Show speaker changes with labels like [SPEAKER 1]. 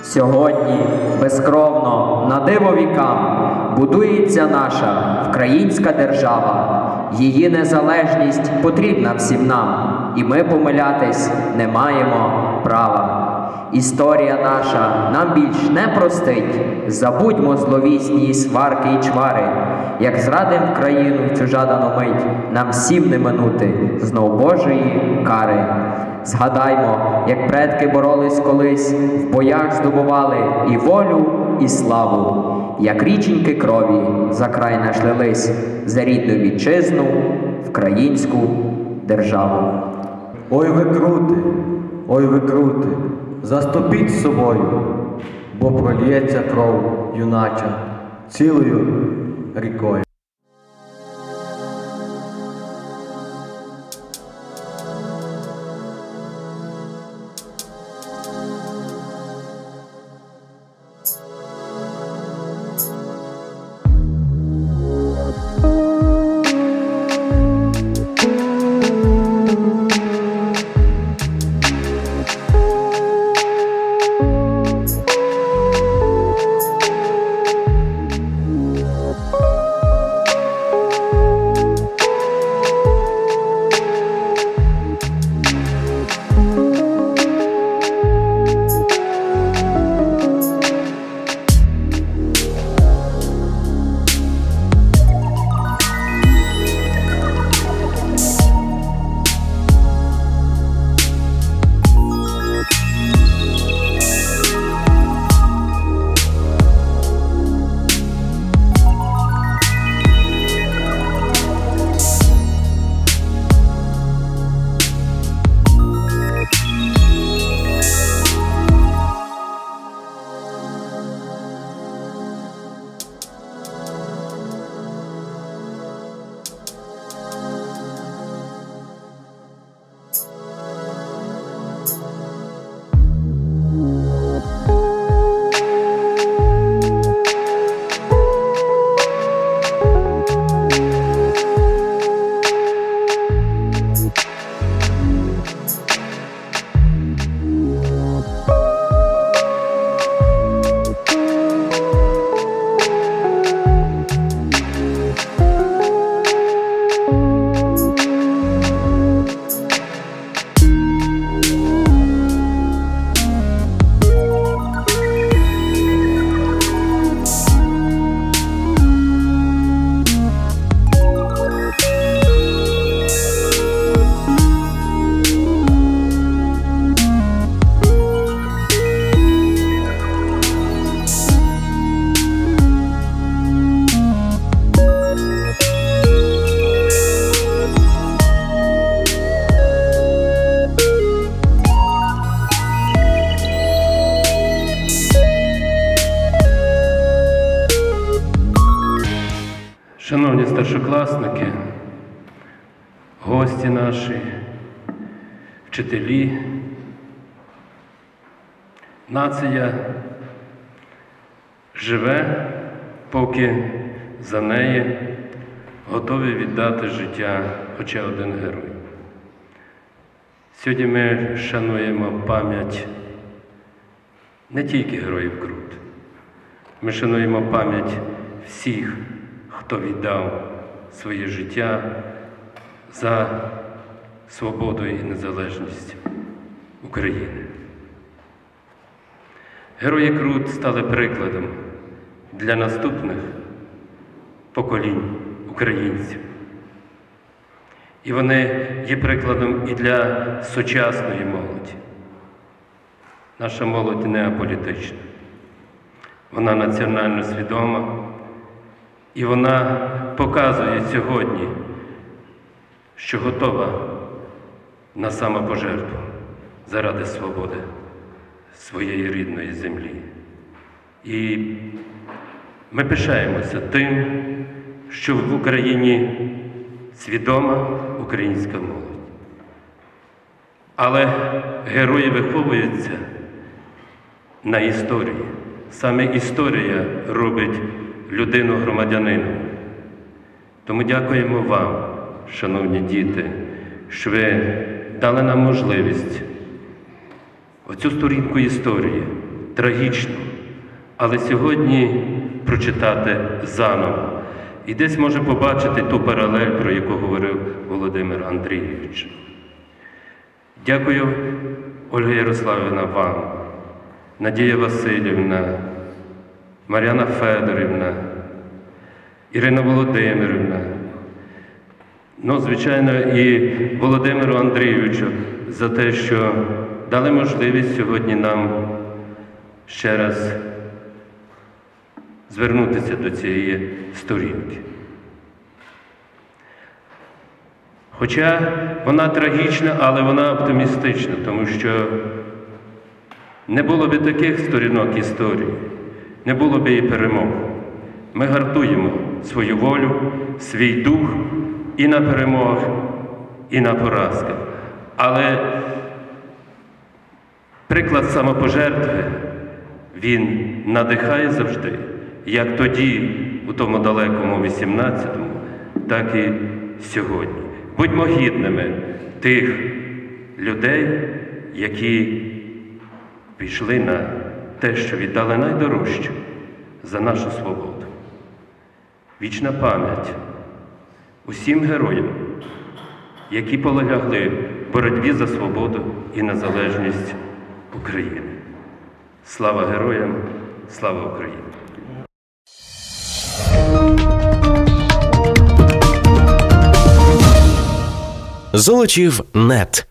[SPEAKER 1] Сьогодні безкровно, на диво вікам, будується наша українська держава. Її незалежність потрібна всім нам, і ми помилятись не маємо права. Історія наша нам більш не простить, забудьмо зловісні сварки й чвари. Як зрадим країну в цю жадану мить, нам всім не минути знов Божої кари. Згадаймо, як предки боролись колись, в боях здобували і волю, і славу. Як річеньки крові за край наш лились, за рідну вітчизну, українську державу.
[SPEAKER 2] Ой ви крути, заступіть з собою, бо прольється кров юнача цілою рікою.
[SPEAKER 3] Шановні старшокласники, гості наші, вчителі, нація живе, поки за неї готові віддати життя хоча один герой. Сьогодні ми шануємо пам'ять не тільки героїв Крут, ми шануємо пам'ять всіх, хто віддав своє життя за свободу і незалежність України. Герої Крут стали прикладом для наступних поколінь українців. І вони є прикладом і для сучасної молоді. Наша молодь не аполітична. Вона національно свідома. І вона показує сьогодні, що готова на самопожертву заради свободи своєї рідної землі. І ми пишаємося тим, що в Україні свідома українська молодь. Але герої виховуються на історії. Саме історія робить людину громадянином. Тому дякуємо вам, шановні діти, що ви дали нам можливість оцю сторінку історії трагічно, але сьогодні прочитати заново. І десь може побачити ту паралель, про яку говорив Володимир Андрійович. Дякую, Ольга Ярославівна, вам, Надія Васильівна, Мар'яна Федорівна, Ірина Володимирівна, звичайно, і Володимиру Андрійовичу за те, що дали можливість сьогодні нам ще раз звернутися до цієї сторінки. Хоча вона трагічна, але вона оптимістична, тому що не було б таких сторінок історії, не було б і перемог. Ми гартуємо свою волю, свій дух і на перемогах, і на поразках. Але приклад самопожертви, він надихає завжди, як тоді, у тому далекому 18-му, так і сьогодні. Будьмо гідними тих людей, які пішли на те, що віддали найдорожче за нашу свободу. Вічна пам'ять усім героям, які полягли в боротьбі за свободу і незалежність України. Слава героям, слава Україні!
[SPEAKER 4] Золочів.нет